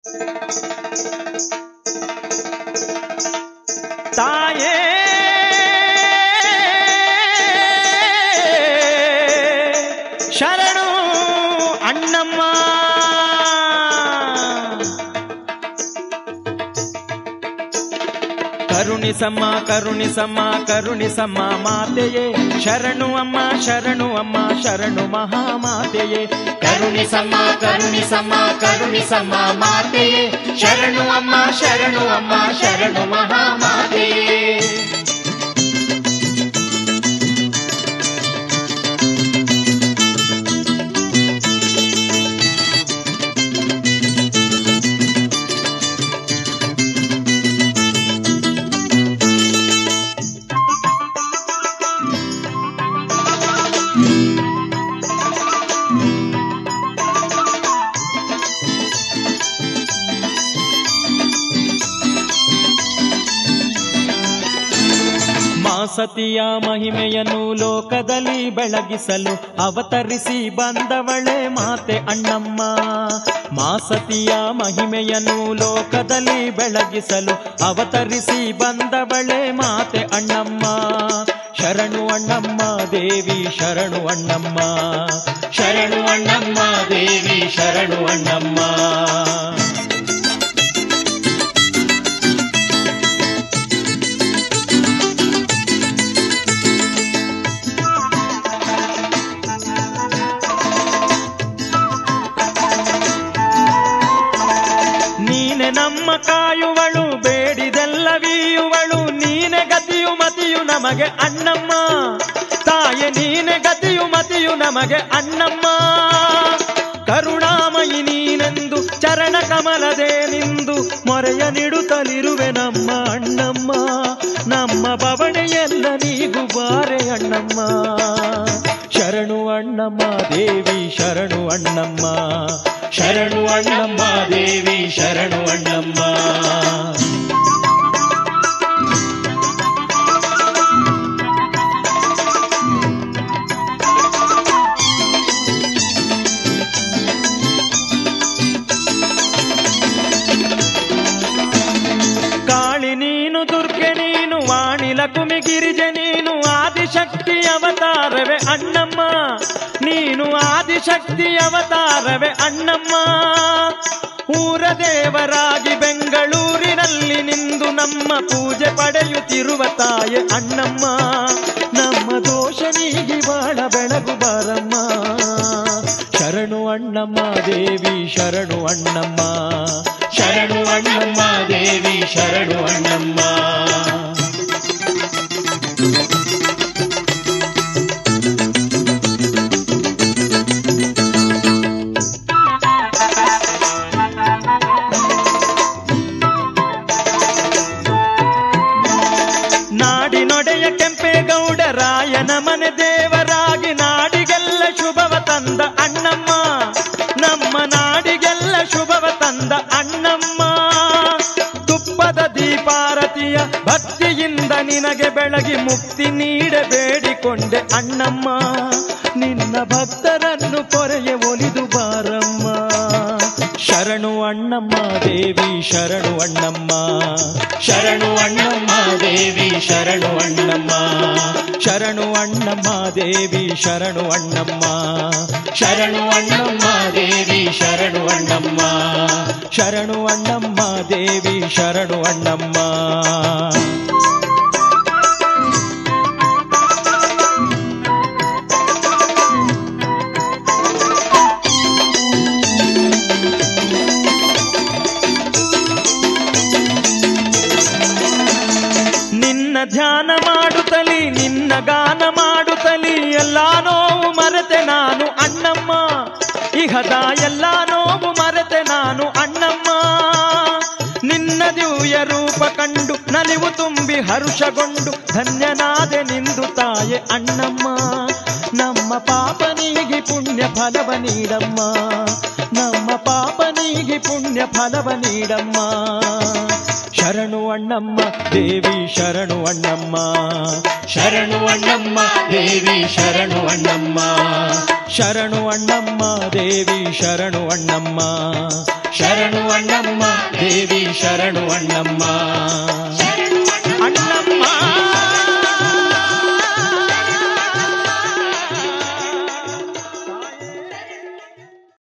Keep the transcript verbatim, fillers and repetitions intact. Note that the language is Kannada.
ತಾಯೇ ಶರಣು ಅಣ್ಣಮ್ಮ. ಕರುಣಿಸಮ್ಮ ಕರುಣಿಸಮ್ಮ ಕರುಣಿಸಮ್ಮ ಮಾತೆಯೇ ಶರಣು ಅಮ್ಮ ಶರಣು ಅಮ್ಮ ಶರಣು ಮಹಾಮಾತೆಯೇ. ಕರುಣಿಸಮ್ಮ ಕರುಣಿಸಮ್ಮ ಕರುಣಿಸಮ್ಮ ಮಾತೆಯೇ ಶರಣು ಅಮ್ಮ ಶರಣು ಅಮ್ಮ ಶರಣು ಮಹಾಮಾತೆಯೇ. ಸತಿಯ ಮಹಿಮೆಯನ್ನು ಲೋಕದಲ್ಲಿ ಬೆಳಗಿಸಲು ಅವತರಿಸಿ ಬಂದವಳೆ ಮಾತೆ ಅಣ್ಣಮ್ಮ. ಮಾಸತಿಯ ಮಹಿಮೆಯನ್ನು ಲೋಕದಲ್ಲಿ ಬೆಳಗಿಸಲು ಅವತರಿಸಿ ಬಂದವಳೆ ಮಾತೆ ಅಣ್ಣಮ್ಮ. ಶರಣು ಅಣ್ಣಮ್ಮ ದೇವಿ ಶರಣು ಅಣ್ಣಮ್ಮ. ಶರಣು ಅಣ್ಣಮ್ಮ ದೇವಿ ಶರಣು ಅಣ್ಣಮ್ಮ. ನಮ್ಮ ಕಾಯುವಳು ಬೇಡಿದೆಲ್ಲವೀಯುವಳು ನೀನೆ ಗತಿಯು ಮತಿಯು ನಮಗೆ ಅಣ್ಣಮ್ಮ. ತಾಯೆ ನೀನೆ ಗತಿಯು ಮತಿಯು ನಮಗೆ ಅಣ್ಣಮ್ಮ. ಕರುಣಾಮಯಿ ನೀನೆಂದು ಚರಣ ಕಮಲದೆ ನಿಂದು ಮೊರೆಯ ನಿಡುತ್ತಲಿರುವೆ ನಮ್ಮ ಅಣ್ಣಮ್ಮ. ನಮ್ಮ ಬವಣೆಯೆಲ್ಲ ನೀಗು ಬಾರೆ ಅಣ್ಣಮ್ಮ. ಶರಣು ಅಣ್ಣಮ್ಮ ದೇವಿ ಶರಣು ಅಣ್ಣಮ್ಮ. ಶರಣು ಅಣ್ಣಮ್ಮ ದೇವಿ ಶರಣು ಅಣ್ಣಮ್ಮ. ಕಾಳಿ ನೀನು ದುರ್ಗೆ ನೀನು ವಾಣಿ ಲಕುಮಿ ಗಿರಿಜೆ ನೀನು ಆದಿಶಕ್ತಿ ಅವತಾರವೇ ಅಣ್ಣಮ್ಮ. ನೀನು ಆದಿಶಕ್ತಿ ಅವತಾರವೇ ಅಣ್ಣಮ್ಮ. ಊರ ದೇವರಾಗಿ ಬೆಂಗಳೂರಿನಲ್ಲಿ ನಿಂದು ನಮ್ಮ ಪೂಜೆ ಪಡೆಯುತ್ತಿರುವ ತಾಯೆ ಅಣ್ಣಮ್ಮ. ನಮ್ಮ ದೋಷ ನೀಗಿ ಬಾಳ ಬೆಳಗು ಬಾರಮ್ಮ. ಶರಣು ಅಣ್ಣಮ್ಮ ದೇವಿ ಶರಣು ಅಣ್ಣಮ್ಮ. ಶರಣು ಅಣ್ಣಮ್ಮ ದೇವಿ ಶರಣು ಅಣ್ಣಮ್ಮ. ನಾಡಿನೊಡೆಯ ಕೆಂಪೇಗೌಡ ರಾಯನ ಮನೆ ದೇವರಾಗಿ ನಾಡಿಗೆಲ್ಲ ಶುಭವ ತಂದ ಅಣ್ಣಮ್ಮ. ನಮ್ಮ ನಾಡಿಗೆಲ್ಲ ಶುಭವ ತಂದ ಅಣ್ಣಮ್ಮ. ತುಪ್ಪದ ದೀಪಾರತಿಯ ಭಕ್ತಿಯಿಂದ ನಿನಗೆ ಬೆಳಗಿ ಮುಕ್ತಿ ನೀಡ ಬೇಡಿಕೊಂಡೆ ಅಣ್ಣಮ್ಮ. ನಿನ್ನ ಭಕ್ತರನ್ನು ಪೊರೆಯ ಒಲಿದು ಬಾರಮ್ಮ. ಶರಣು ಅಣ್ಣಮ್ಮ ದೇವಿ ಶರಣು ಅಣ್ಣಮ್ಮ. ಶರಣು ಅಣ್ಣಮ್ಮ ದೇವಿ ಶರಣು ಅಣ್ಣಮ್ಮ. ಶರಣು ಅಣ್ಣಮ್ಮ ದೇವಿ ಶರಣು ಅಣ್ಣಮ್ಮ. ಶರಣು ಅಣ್ಣಮ್ಮ ದೇವಿ ಶರಣು ಅಣ್ಣಮ್ಮ. ಶರಣು ಅಣ್ಣಮ್ಮ ದೇವಿ ಶರಣು ಅಣ್ಣಮ್ಮ. ನಿನ್ನ ಧ್ಯಾನ ಮಾಡುತ್ತಲಿ ನಿನ್ನ ಗಾನ ಮಾಡುತ್ತಲಿ ಎಲ್ಲ ನೋವು ಮರೆತೆ ನಾನು ಅಣ್ಣಮ್ಮ. ಇಹದ ಎಲ್ಲ ನೋವು ಮರೆತೆ ನಾನು ಅಣ್ಣಮ್ಮ. ನಿನ್ನ ದಿವ್ಯ ರೂಪ ಕಂಡು ನಲಿವು ತುಂಬಿ ಹರುಷಗೊಂಡು ಧನ್ಯನಾದೆ ನಿಂದು ತಾಯೆ ಅಣ್ಣಮ್ಮ. ನಮ್ಮ ಪಾಪ ನೀಗಿ ಪುಣ್ಯ ಫಲವ ನೀಡಮ್ಮ. ನಮ್ಮ ಪಾಪ ನೀಗಿ ಪುಣ್ಯ ಫಲವ ನೀಡಮ್ಮ. ಶರಣು ಅಣ್ಣಮ್ಮ ದೇವಿ ಶರಣು ಅಣ್ಣಮ್ಮ ಶರಣು ಅಣ್ಣಮ್ಮ ದೇವಿ ಶರಣು ಅಣ್ಣಮ್ಮ ಶರಣು ಅಣ್ಣಮ್ಮ ದೇವಿ ಶರಣು ಅಣ್ಣಮ್ಮ ಶರಣು ಅಣ್ಣಮ್ಮ ದೇವಿ ಶರಣು ಅಣ್ಣಮ್ಮ